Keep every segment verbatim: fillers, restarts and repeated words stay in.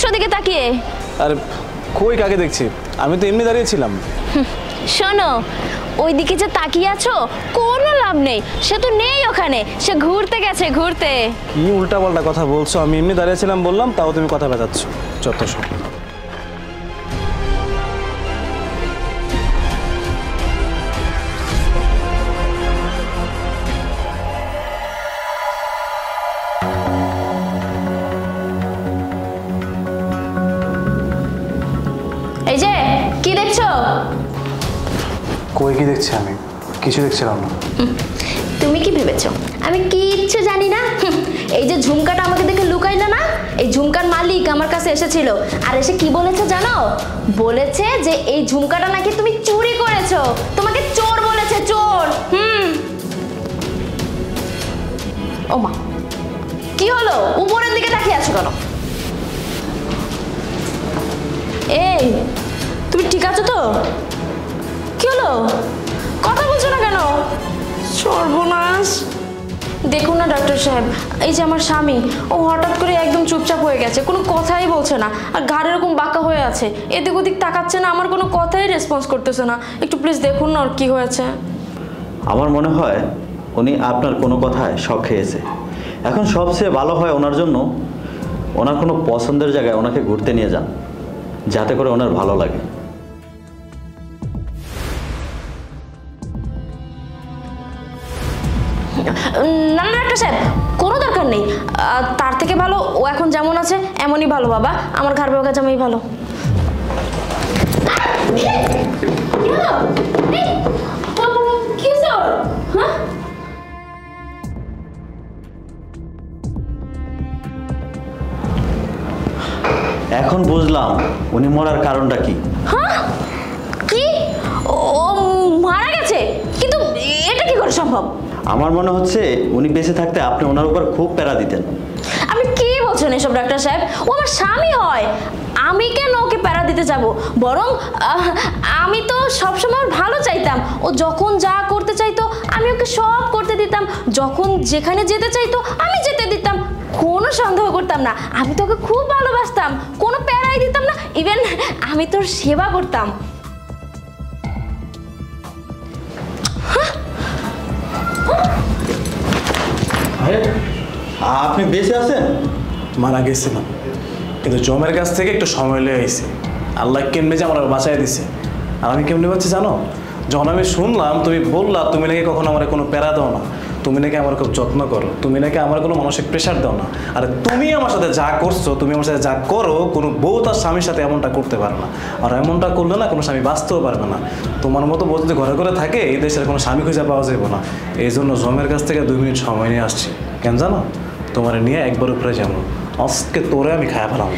ওদিকে তাকিয়ে? আরে কই কাকে দেখছি, আমি তো এমনি দাঁড়িয়েছিলাম। শোনো, ওইদিকে যে তাকিয়ে আছো কোনো লাভ নেই, সে তো নেই ওখানে, সে ঘুরতে গেছে ঘুরতে। কি উল্টা পাল্টা কথা বলছো? আমি এমনি দাঁড়িয়েছিলাম বললাম, তাও তুমি কথা পেঁচাচ্ছ। যত সব। এই যে কি দেখছো? কই কি দেখছি? আমি কিছু দেখছিলাম না। তুমি কি ভেবেছো আমি কিচ্ছু জানি না? এই যে ঝুমকাটা আমাকে দেখে লুকাইলো না, এই ঝুমকার মালিক আমার কাছে এসেছিল, আর এসে কি বলেছে জানো? বলেছে যে এই ঝুমকাটা নাকি তুমি চুরি করেছো, তোমাকে চোর বলেছে, চোর। হুম। ও মা, কি হলো? উপরের দিকে তাকিয়ে আছো কেন? এই তুমি ঠিক আছো তো? কি হলো, কথা বলছো না কেন? সর্বনাশ। দেখুন না ডাক্তার সাহেব, এই যে আমার স্বামী, ও হঠাৎ করে একদম চুপচাপ হয়ে গেছে, কোনো কথাই বলছে না, আর ঘাড় এরকম বাঁকা হয়ে আছে, এদিক ওদিক তাকাচ্ছে না, আমার কোনো কথাই রেসপন্স করতেছে না। একটু প্লিজ দেখুন না ওর কি হয়েছে। আমার মনে হয় উনি আপনার কোনো কথায় শক খেয়েছে। এখন সবচেয়ে ভালো হয় ওনার জন্য ওনার কোনো পছন্দের জায়গায় ওনাকে ঘুরতে নিয়ে যান, যাতে করে ওনার ভালো লাগে। না না ডাক্তার সাহেব, কোনো দরকার নেই, তার থেকে ভালো ও এখন যেমন আছে এমনই ভালো। বাবা, আমার ঘাড় বাঁকা জামাই ভালো। এখন বুঝলাম উনি মরার কারণটা কি। হ্যাঁ? কি? ও মারা গেছে? কিন্তু এটা কি করে সম্ভব? আমার মনে হচ্ছে উনি বেঁচে থাকতে আপনি ওনার উপর খুব প্যারা দিতেন। আপনি কি বলছেন এসব ডাক্তার সাহেব? ও আমার স্বামী হয়, আমি কেন ওকে প্যারা দিতে যাব? বরং আমি তো সবসময় ভালো চাইতাম, ও যখন যা করতে চাইতো আমি ওকে সব করতে দিতাম, যখন যেখানে যেতে চাইতো আমি যেতে দিতাম, কোনো সন্দেহ করতাম না। আমি তো ওকে খুব ভালোবাসতাম, কোনো প্যারাই দিতাম না, ইভেন আমি তোর সেবা করতাম। আপনি বেঁচে আছেন? মারা গেছিলাম, কিন্তু জমের কাছ থেকে একটু সময় লেগে আইছে। আল্লাহ কেমনে যে আমার বাঁচাই দিছে। আর আমি কেমনে পাচ্ছি জানো? যখন আমি শুনলাম তুমি বললা তুমি নাকি কখনো আমার কোনো প্যারা দাও না, তুমি নাকি আমার খুব যত্ন করো, তুমি নাকি আমার কোনো মানসিক প্রেশার দাও না, আর তুমি আমার সাথে যা করছো, তুমি আমার সাথে যা করো, কোনো বউ তার স্বামীর সাথে এমনটা করতে পারে না। আর এমনটা করলে না কোনো স্বামী বাঁচতেও পারবে না। তোমার মতো বউ যদি ঘরে ঘরে থাকে এই দেশের কোনো স্বামী খুঁজে পাওয়া যাবে না। এই জন্য জমের কাছ থেকে দুই মিনিট সময় নিয়ে আসছি। কেন জানো? তোমার নিয়ে একবার উপরে যাবো, আজকে তোরে আমি খায়া ফেলাম।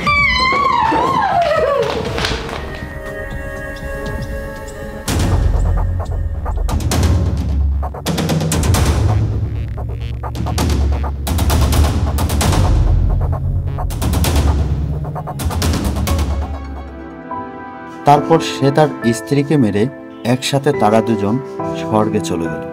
তারপর সে তার স্ত্রীকে মেরে একসাথে তারা দুজন স্বর্গে চলে গেল।